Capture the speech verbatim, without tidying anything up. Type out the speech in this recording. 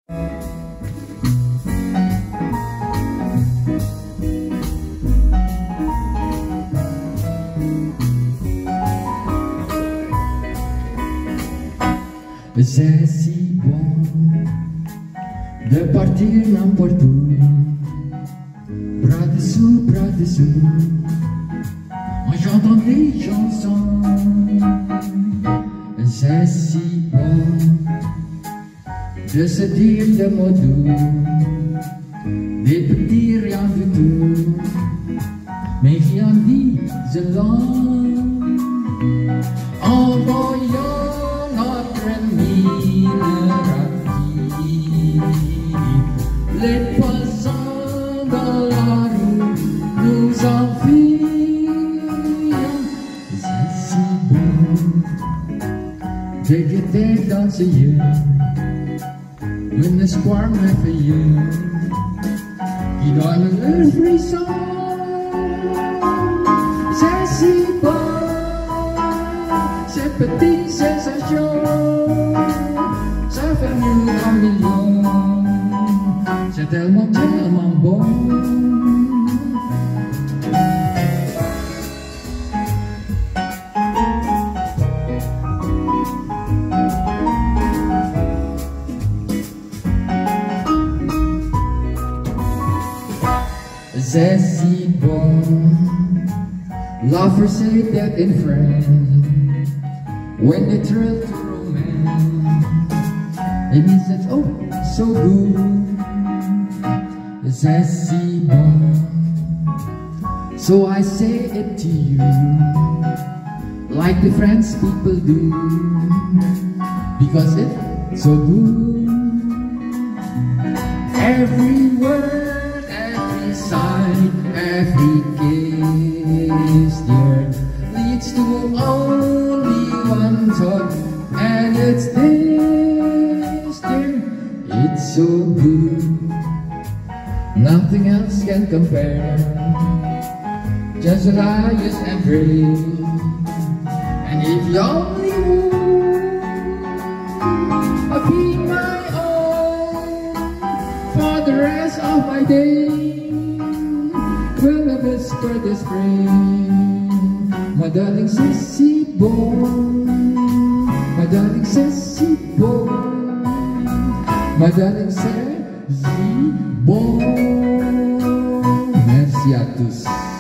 C'est si bon de partir n'importe où, bras dessous, bras dessous, en chantant des chansons. C'est si bon de se dire des mots doux, des petits, rien du tout, mais rien disent en voyant notre ravie. Les passants dans la rue nous envient. C'est si beau de guetter dans ses yeux un espoir merveilleux qui donne le frisson. C'est si beau, c'est petit, c'est sachant, ça fait mieux un million, c'est tellement, tellement bon. C'est si bon, love for say that in friends, when they thrill to romance, it means that oh, so good. C'est si bon, so I say it to you, like the French people do, because it's so good. Every word, every sigh, every kiss, dear, leads to only one thought, and it's this, dear. It's so good, nothing else can compare. Just as I just embrace, and if you only would, I'll be my own for the rest of my days. Will I whisper this phrase? My darling, c'est si bon. My darling, c'est si bon. My darling, c'est si bon. Merci à tous.